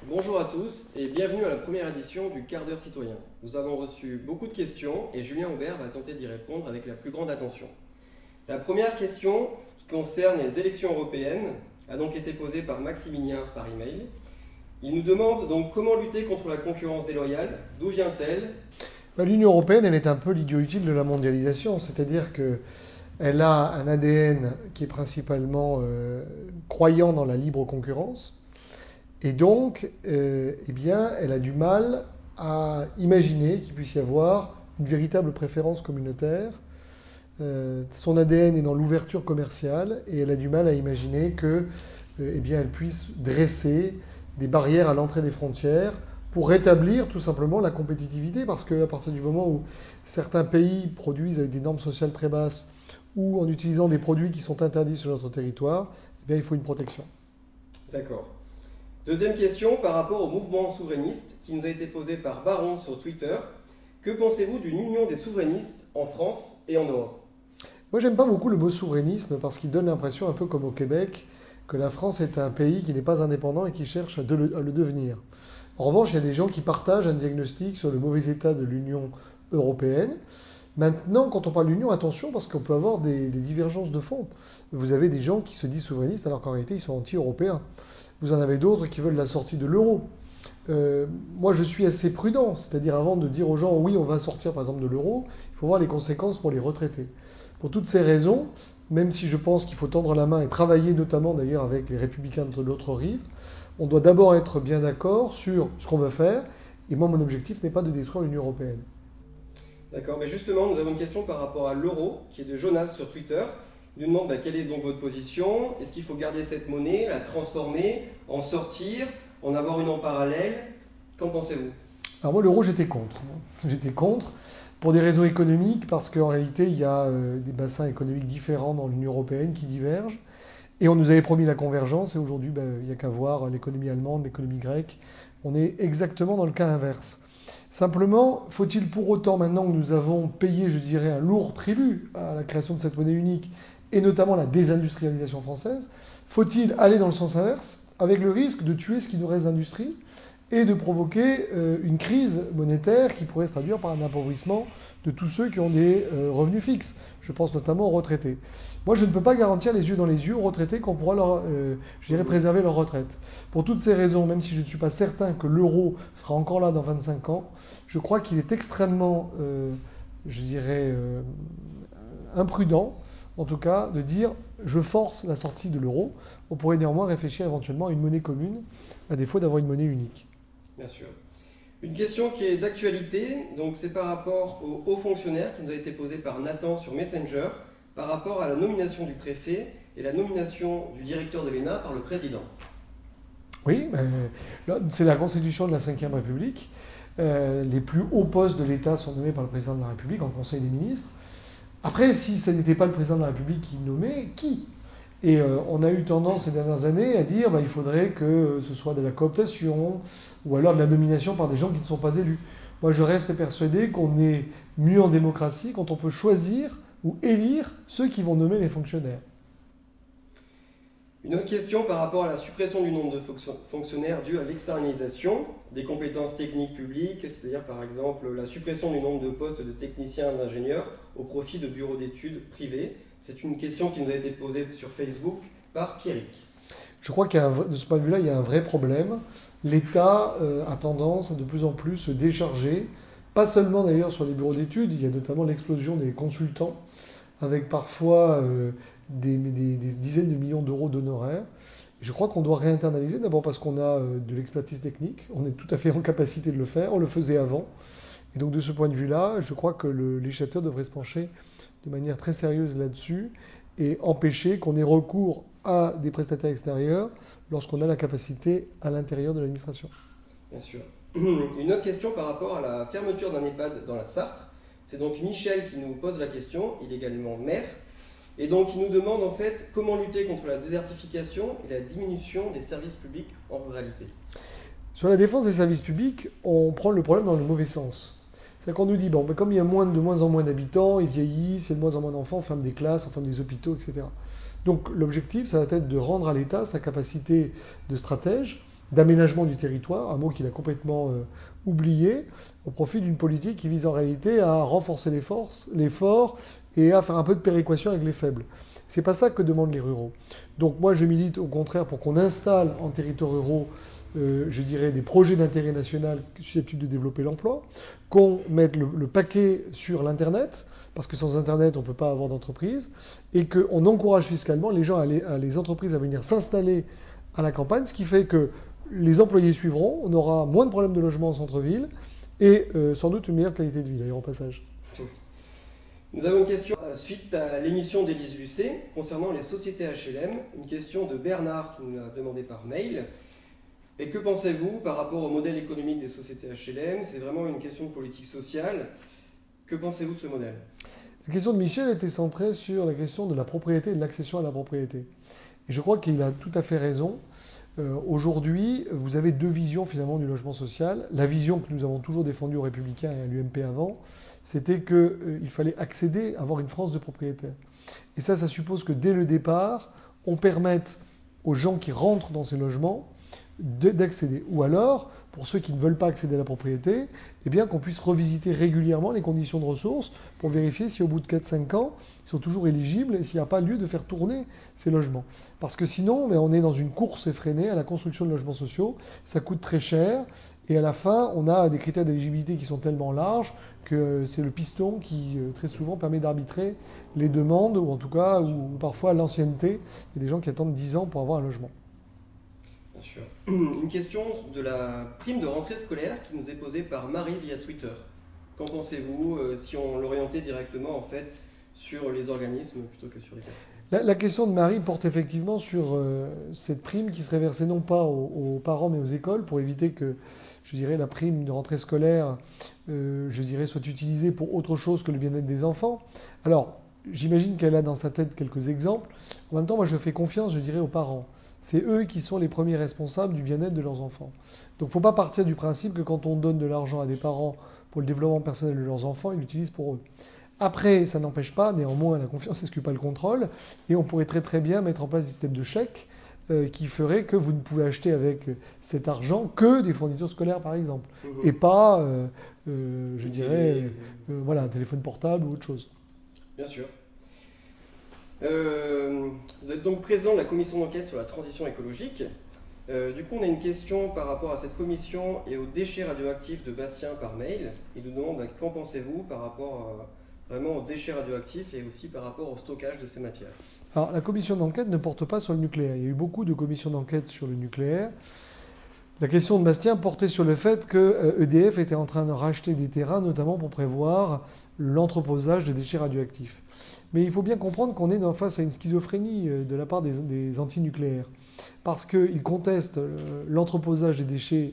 Bonjour à tous et bienvenue à la première édition du quart d'heure citoyen. Nous avons reçu beaucoup de questions et Julien Aubert va tenter d'y répondre avec la plus grande attention. La première question, qui concerne les élections européennes, a donc été posée par Maximilien par email. Il nous demande donc comment lutter contre la concurrence déloyale, d'où vient-elle? L'Union européenne, elle est un peu l'idiot utile de la mondialisation, c'est-à-dire qu'elle a un ADN qui est principalement croyant dans la libre concurrence, et donc, elle a du mal à imaginer qu'il puisse y avoir une véritable préférence communautaire. Son ADN est dans l'ouverture commerciale, et elle a du mal à imaginer que, elle puisse dresser des barrières à l'entrée des frontières pour rétablir tout simplement la compétitivité, parce qu'à partir du moment où certains pays produisent avec des normes sociales très basses ou en utilisant des produits qui sont interdits sur notre territoire, il faut une protection. D'accord. Deuxième question par rapport au mouvement souverainiste qui nous a été posé par Baron sur Twitter. Que pensez-vous d'une union des souverainistes en France et en Europe? Moi, j'aime pas beaucoup le mot souverainisme parce qu'il donne l'impression, un peu comme au Québec, que la France est un pays qui n'est pas indépendant et qui cherche à le devenir. En revanche, il y a des gens qui partagent un diagnostic sur le mauvais état de l'Union européenne. Maintenant, quand on parle d'union, attention, parce qu'on peut avoir des divergences de fond. Vous avez des gens qui se disent souverainistes alors qu'en réalité, ils sont anti-européens. Vous en avez d'autres qui veulent la sortie de l'euro. Moi, je suis assez prudent, c'est-à-dire avant de dire aux gens, oui, on va sortir par exemple de l'euro, il faut voir les conséquences pour les retraités. Pour toutes ces raisons, même si je pense qu'il faut tendre la main et travailler notamment d'ailleurs avec les républicains de l'autre rive, on doit d'abord être bien d'accord sur ce qu'on veut faire. Et moi, mon objectif n'est pas de détruire l'Union européenne. D'accord, mais justement, nous avons une question par rapport à l'euro, qui est de Jonas sur Twitter. Il nous demande quelle est donc votre position. Est-ce qu'il faut garder cette monnaie, la transformer, en sortir, en avoir une en parallèle? Qu'en pensez-vous? Alors moi, l'euro, j'étais contre. J'étais contre pour des raisons économiques, parce qu'en réalité, il y a des bassins économiques différents dans l'Union européenne qui divergent. Et on nous avait promis la convergence, et aujourd'hui, il n'y a qu'à voir l'économie allemande, l'économie grecque. On est exactement dans le cas inverse. Simplement, faut-il pour autant, maintenant que nous avons payé, je dirais, un lourd tribut à la création de cette monnaie unique, et notamment la désindustrialisation française, faut-il aller dans le sens inverse, avec le risque de tuer ce qui nous reste d'industrie et de provoquer une crise monétaire qui pourrait se traduire par un appauvrissement de tous ceux qui ont des revenus fixes. Je pense notamment aux retraités. Moi, je ne peux pas garantir les yeux dans les yeux aux retraités qu'on pourra préserver leur retraite. Pour toutes ces raisons, même si je ne suis pas certain que l'euro sera encore là dans 25 ans, je crois qu'il est extrêmement, imprudent, en tout cas, de dire « je force la sortie de l'euro ». On pourrait néanmoins réfléchir éventuellement à une monnaie commune, à défaut d'avoir une monnaie unique. Bien sûr. Une question qui est d'actualité, donc c'est par rapport au haut fonctionnaire qui nous a été posée par Nathan sur Messenger, par rapport à la nomination du préfet et la nomination du directeur de l'ENA par le président. Oui, c'est la constitution de la Ve République. Les plus hauts postes de l'État sont nommés par le président de la République en Conseil des ministres. Après, si ce n'était pas le président de la République qui nommait, qui? Et on a eu tendance ces dernières années à dire il faudrait que ce soit de la cooptation ou alors de la nomination par des gens qui ne sont pas élus. Moi, je reste persuadé qu'on est mieux en démocratie quand on peut choisir ou élire ceux qui vont nommer les fonctionnaires. Une autre question par rapport à la suppression du nombre de fonctionnaires due à l'externalisation des compétences techniques publiques, c'est-à-dire par exemple la suppression du nombre de postes de techniciens et d'ingénieurs au profit de bureaux d'études privés. C'est une question qui nous a été posée sur Facebook par Pierrick. Je crois de ce point de vue-là, il y a un vrai problème. L'État a tendance à de plus en plus se décharger, pas seulement d'ailleurs sur les bureaux d'études, il y a notamment l'explosion des consultants, avec parfois des dizaines de millions d'euros d'honoraires. Je crois qu'on doit réinternaliser, d'abord parce qu'on a de l'expertise technique, on est tout à fait en capacité de le faire, on le faisait avant. Et donc de ce point de vue-là, je crois que le législateur devrait se pencher de manière très sérieuse là-dessus et empêcher qu'on ait recours à des prestataires extérieurs lorsqu'on a la capacité à l'intérieur de l'administration. Bien sûr. Une autre question par rapport à la fermeture d'un EHPAD dans la Sarthe. C'est donc Michel qui nous pose la question, il est également maire. Et donc il nous demande en fait comment lutter contre la désertification et la diminution des services publics en ruralité. Sur la défense des services publics, on prend le problème dans le mauvais sens. C'est qu'on nous dit, comme il y a de moins en moins d'habitants, ils vieillissent, il y a de moins en moins d'enfants, on ferme des classes, on ferme des hôpitaux, etc. Donc l'objectif, ça va être de rendre à l'État sa capacité de stratège d'aménagement du territoire, un mot qu'il a complètement oublié, au profit d'une politique qui vise en réalité à renforcer les forts et à faire un peu de péréquation avec les faibles. C'est pas ça que demandent les ruraux. Donc moi je milite au contraire pour qu'on installe en territoires ruraux, je dirais, des projets d'intérêt national susceptibles de développer l'emploi, qu'on mette le paquet sur l'Internet, parce que sans Internet, on ne peut pas avoir d'entreprise, et qu'on encourage fiscalement les gens, les entreprises à venir s'installer à la campagne, ce qui fait que les employés suivront, on aura moins de problèmes de logement en centre-ville, et sans doute une meilleure qualité de vie, d'ailleurs, au passage. Nous avons une question suite à l'émission d'Élise Lucet concernant les sociétés HLM, une question de Bernard qui nous a demandé par mail. Et que pensez-vous par rapport au modèle économique des sociétés HLM? C'est vraiment une question de politique sociale. Que pensez-vous de ce modèle? La question de Michel était centrée sur la question de la propriété et de l'accession à la propriété. Et je crois qu'il a tout à fait raison. Aujourd'hui, vous avez deux visions finalement du logement social. La vision que nous avons toujours défendue aux Républicains et à l'UMP avant, c'était qu'il fallait accéder, avoir une France de propriétaires. Et ça suppose que dès le départ, on permette aux gens qui rentrent dans ces logements d'accéder. Ou alors, pour ceux qui ne veulent pas accéder à la propriété, eh bien qu'on puisse revisiter régulièrement les conditions de ressources pour vérifier si au bout de 4-5 ans, ils sont toujours éligibles et s'il n'y a pas lieu de faire tourner ces logements. Parce que sinon, on est dans une course effrénée à la construction de logements sociaux, ça coûte très cher, et à la fin, on a des critères d'éligibilité qui sont tellement larges que c'est le piston qui, très souvent, permet d'arbitrer les demandes, ou en tout cas, ou parfois l'ancienneté. Il y a des gens qui attendent 10 ans pour avoir un logement. Bien sûr. Une question de la prime de rentrée scolaire qui nous est posée par Marie via Twitter. Qu'en pensez-vous si on l'orientait directement en fait sur les organismes plutôt que sur les personnes? La question de Marie porte effectivement sur cette prime qui serait versée non pas aux parents mais aux écoles pour éviter que, je dirais, la prime de rentrée scolaire, je dirais, soit utilisée pour autre chose que le bien-être des enfants. Alors, j'imagine qu'elle a dans sa tête quelques exemples. En même temps, moi je fais confiance, je dirais, aux parents. C'est eux qui sont les premiers responsables du bien-être de leurs enfants. Donc il ne faut pas partir du principe que quand on donne de l'argent à des parents pour le développement personnel de leurs enfants, ils l'utilisent pour eux. Après, ça n'empêche pas, néanmoins, la confiance n'exclut pas le contrôle, et on pourrait très très bien mettre en place des systèmes de chèques qui feraient que vous ne pouvez acheter avec cet argent que des fournitures scolaires, par exemple, et pas, je dirais, voilà, un téléphone portable ou autre chose. Bien sûr. Vous êtes donc président de la commission d'enquête sur la transition écologique. Du coup, on a une question par rapport à cette commission et aux déchets radioactifs de Bastien par mail. Il nous demande qu'en pensez-vous par rapport vraiment aux déchets radioactifs et aussi par rapport au stockage de ces matières. Alors, la commission d'enquête ne porte pas sur le nucléaire. Il y a eu beaucoup de commissions d'enquête sur le nucléaire. La question de Bastien portait sur le fait que EDF était en train de racheter des terrains, notamment pour prévoir l'entreposage de déchets radioactifs. Mais il faut bien comprendre qu'on est face à une schizophrénie de la part des antinucléaires. Parce qu'ils contestent l'entreposage des déchets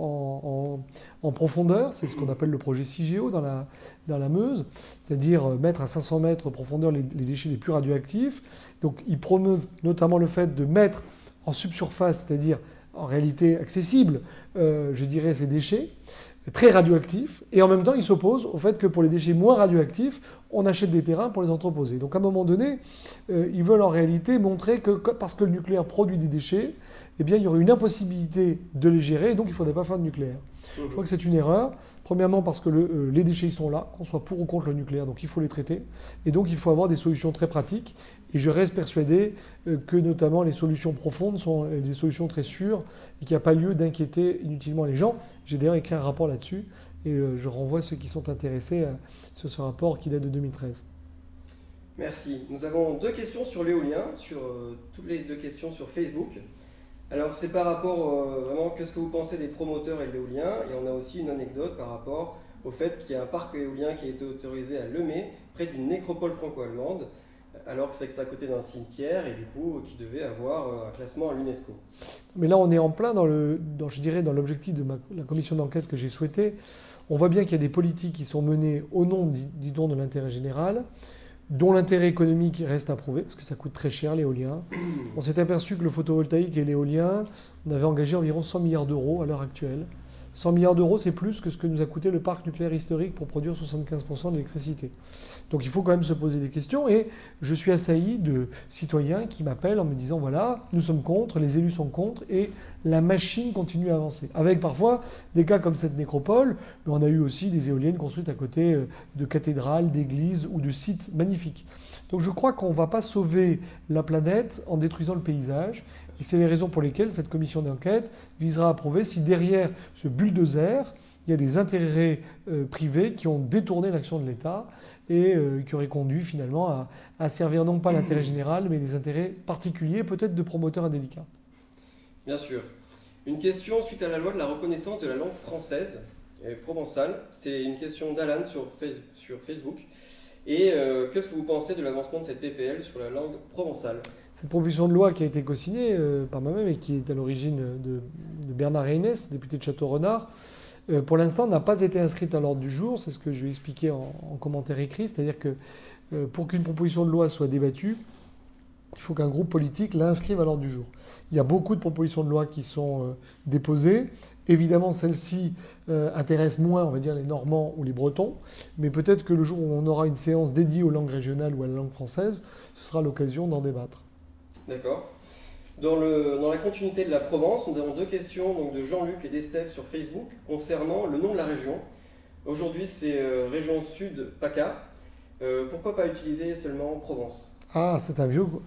en profondeur, c'est ce qu'on appelle le projet CIGEO dans la Meuse, c'est-à-dire mettre à 500 mètres de profondeur les déchets les plus radioactifs. Donc ils promeuvent notamment le fait de mettre en subsurface, c'est-à-dire en réalité accessible, je dirais, ces déchets très radioactifs, et en même temps ils s'opposent au fait que pour les déchets moins radioactifs, on achète des terrains pour les entreposer. Donc à un moment donné, ils veulent en réalité montrer que parce que le nucléaire produit des déchets, eh bien il y aurait une impossibilité de les gérer, et donc il ne faudrait pas faire de nucléaire. Je crois que c'est une erreur. Premièrement parce que les déchets ils sont là, qu'on soit pour ou contre le nucléaire, donc il faut les traiter. Et donc il faut avoir des solutions très pratiques. Et je reste persuadé que notamment les solutions profondes sont des solutions très sûres et qu'il n'y a pas lieu d'inquiéter inutilement les gens. J'ai d'ailleurs écrit un rapport là-dessus et je renvoie ceux qui sont intéressés sur ce rapport qui date de 2013. Merci. Nous avons deux questions sur l'éolien, toutes les deux questions sur Facebook. Alors c'est par rapport vraiment qu'est-ce que vous pensez des promoteurs et de l'éolien, et on a aussi une anecdote par rapport au fait qu'il y a un parc éolien qui a été autorisé à Lemay, près d'une nécropole franco-allemande, alors que c'est à côté d'un cimetière et du coup qui devait avoir un classement à l'UNESCO. Mais là on est en plein dans l'objectif de la commission d'enquête que j'ai souhaité. On voit bien qu'il y a des politiques qui sont menées au nom, disons, de l'intérêt général, dont l'intérêt économique reste à prouver, parce que ça coûte très cher l'éolien. On s'est aperçu que le photovoltaïque et l'éolien, on avait engagé environ 100 milliards d'euros à l'heure actuelle 100 milliards d'euros, c'est plus que ce que nous a coûté le parc nucléaire historique pour produire 75% de l'électricité. Donc il faut quand même se poser des questions. Et je suis assailli de citoyens qui m'appellent en me disant, voilà, nous sommes contre, les élus sont contre, et la machine continue à avancer. Avec parfois des cas comme cette nécropole, mais on a eu aussi des éoliennes construites à côté de cathédrales, d'églises ou de sites magnifiques. Donc je crois qu'on ne va pas sauver la planète en détruisant le paysage. Et c'est les raisons pour lesquelles cette commission d'enquête visera à prouver si derrière ce bulldozer, il y a des intérêts privés qui ont détourné l'action de l'État et qui auraient conduit finalement à servir non pas l'intérêt général, mais des intérêts particuliers, peut-être de promoteurs indélicats. Bien sûr. Une question suite à la loi de la reconnaissance de la langue française et provençale. C'est une question d'Alan sur Facebook. Et qu'est-ce que vous pensez de l'avancement de cette PPL sur la langue provençale ? Cette proposition de loi qui a été co-signée par moi-même et qui est à l'origine de Bernard Reynès, député de Château-Renard, pour l'instant n'a pas été inscrite à l'ordre du jour. C'est ce que je vais expliquer en commentaire écrit. C'est-à-dire que pour qu'une proposition de loi soit débattue, il faut qu'un groupe politique l'inscrive à l'ordre du jour. Il y a beaucoup de propositions de loi qui sont déposées. Évidemment, celle-ci intéresse moins, on va dire, les Normands ou les Bretons. Mais peut-être que le jour où on aura une séance dédiée aux langues régionales ou à la langue française, ce sera l'occasion d'en débattre. D'accord. Dans la continuité de la Provence, nous avons deux questions donc, de Jean-Luc et d'Estelle sur Facebook concernant le nom de la région. Aujourd'hui, c'est région Sud PACA. Pourquoi pas utiliser seulement Provence ? Ah, c'est un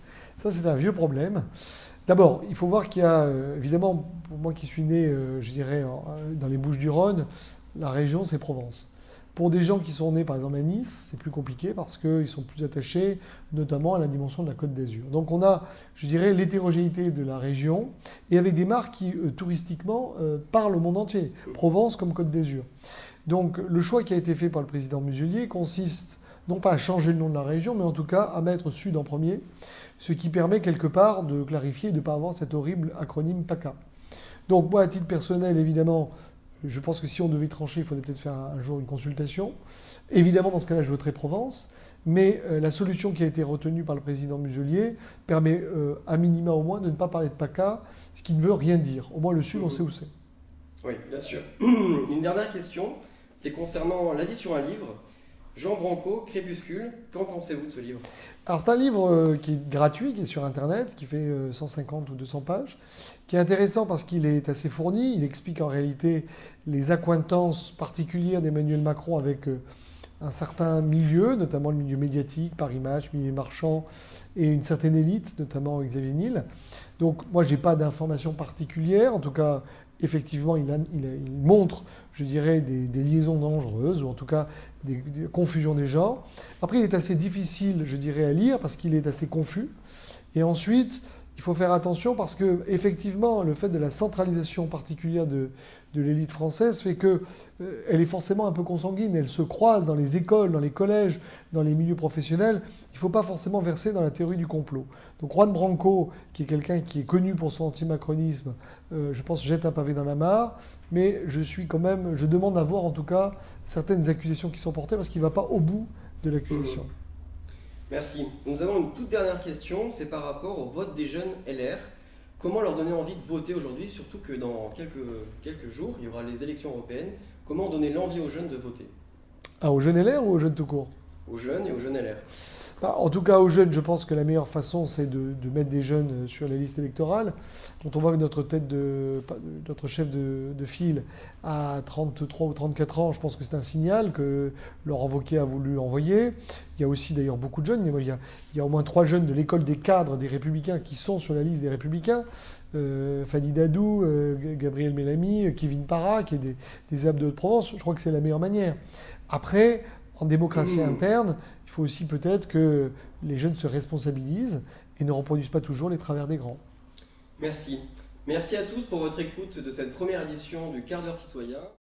vieux problème. D'abord, il faut voir qu'il y a, évidemment, pour moi qui suis né, je dirais, dans les Bouches-du-Rhône, la région, c'est Provence. Pour des gens qui sont nés, par exemple, à Nice, c'est plus compliqué parce qu'ils sont plus attachés, notamment à la dimension de la Côte d'Azur. Donc on a, je dirais, l'hétérogénéité de la région et avec des marques qui, touristiquement, parlent au monde entier. Provence comme Côte d'Azur. Donc le choix qui a été fait par le président Muselier consiste non pas à changer le nom de la région, mais en tout cas à mettre Sud en premier, ce qui permet quelque part de clarifier et de ne pas avoir cet horrible acronyme PACA. Donc moi, à titre personnel, évidemment, je pense que si on devait trancher, il faudrait peut-être faire un jour une consultation. Évidemment, dans ce cas-là, je voterai Provence, mais la solution qui a été retenue par le président Muselier permet, à minima au moins, de ne pas parler de PACA, ce qui ne veut rien dire. Au moins, le Sud, on sait où c'est. Oui, bien sûr. Une dernière question, c'est concernant l'avis sur un livre. Jean Branco, Crépuscule, qu'en pensez-vous de ce livre ? Alors c'est un livre qui est gratuit, qui est sur Internet, qui fait 150 ou 200 pages, qui est intéressant parce qu'il est assez fourni. Il explique en réalité les accointances particulières d'Emmanuel Macron avec un certain milieu, notamment le milieu médiatique, Paris Match, milieu marchand, et une certaine élite, notamment Xavier Niel. Donc moi, je n'ai pas d'informations particulières. En tout cas, effectivement, il montre, je dirais, des liaisons dangereuses, ou en tout cas des confusions des genres. Après, il est assez difficile, je dirais, à lire parce qu'il est assez confus. Et ensuite, il faut faire attention parce que, effectivement, le fait de la centralisation particulière de l'élite française fait qu'elle est forcément un peu consanguine. Elle se croise dans les écoles, dans les collèges, dans les milieux professionnels. Il ne faut pas forcément verser dans la théorie du complot. Donc Juan Branco, qui est quelqu'un qui est connu pour son antimacronisme, je pense jette un pavé dans la mare. Mais je demande à voir en tout cas certaines accusations qui sont portées parce qu'il ne va pas au bout de l'accusation. Merci. Nous avons une toute dernière question, c'est par rapport au vote des jeunes LR. Comment leur donner envie de voter aujourd'hui, surtout que dans quelques jours, il y aura les élections européennes. Comment donner l'envie aux jeunes de voter ? Ah, aux jeunes LR ou aux jeunes tout court ? Aux jeunes et aux jeunes LR. En tout cas, aux jeunes, je pense que la meilleure façon, c'est de mettre des jeunes sur les listes électorales. Quand on voit que notre chef de file a 33 ou 34 ans, je pense que c'est un signal que Laurent Wauquiez a voulu envoyer. Il y a aussi d'ailleurs beaucoup de jeunes. Il y a au moins 3 jeunes de l'école des cadres des Républicains qui sont sur la liste des Républicains. Fanny Dadou, Gabriel Mélamy, Kevin Parra, qui est des Alpes de Haute-Provence. Je crois que c'est la meilleure manière. Après, en démocratie interne, il faut aussi peut-être que les jeunes se responsabilisent et ne reproduisent pas toujours les travers des grands. Merci. Merci à tous pour votre écoute de cette première édition du Quart d'heure citoyen.